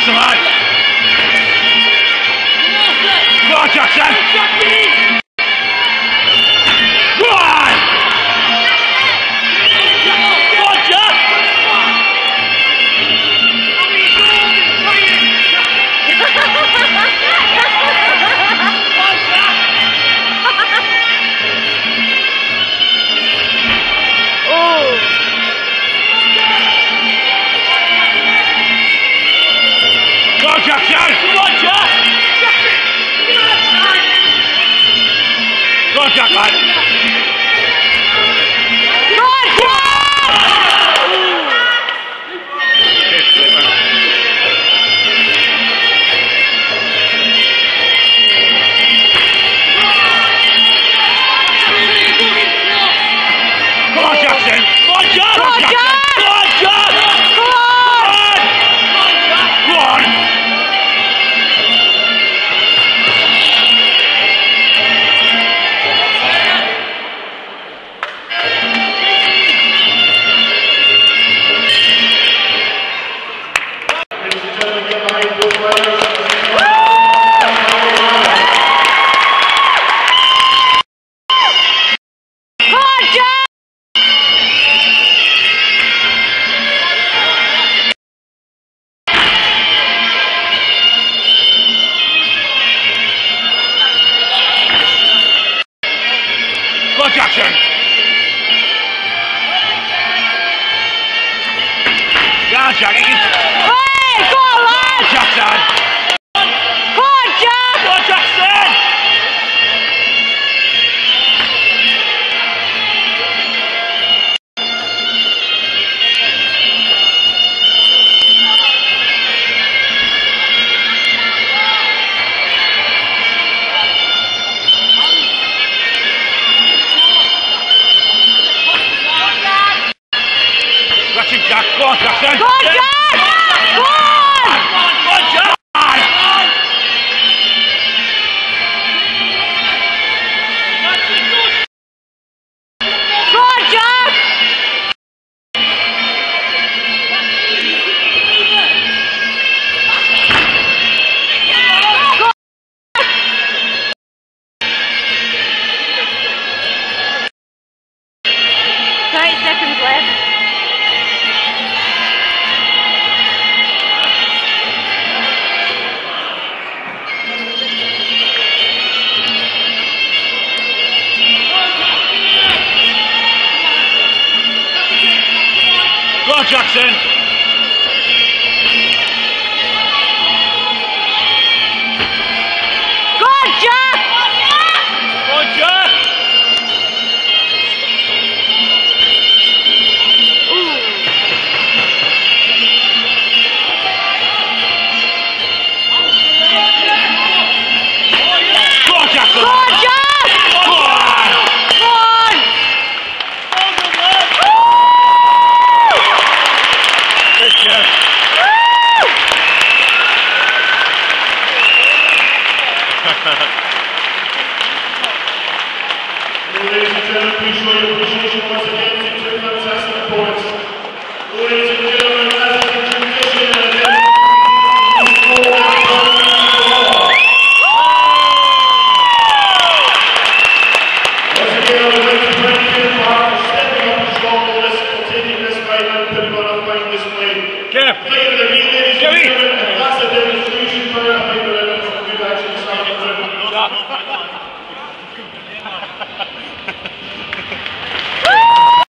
Come on! Go on, Jackson! Go on! Go on, Jack! Go on, Jackson! Come on, Jack! Go on, Jack, lad! Go on, Jack! Come on, Jackson! Go on, Jack! Go on, Jack! Go on, Jack! Go on! Go on! Jackson! Go on, Jack! Hey, go on, lad! Jackson! Go on, Jack! Go on, Jackson! Jack, go on, Jackson! Go on, Jack! Go on! Go on, Jack! Go on, Jack! Go on. 30 seconds left. Go on, Jackson! Go on, Jack! Go on, Jack! Go on, Jackson! Go on, Jack! Go on! Go on! Good job. Ladies and gentlemen, please show your appreciation once again to two fantastic points. Ladies and gentlemen, as a tradition and again, once again, I would like to thank Kim Park for stepping up and strong on this, for taking this fight and putting on a fine display. Kev! Later in the week, ladies and gentlemen, that's a demonstration for our people that we've actually started.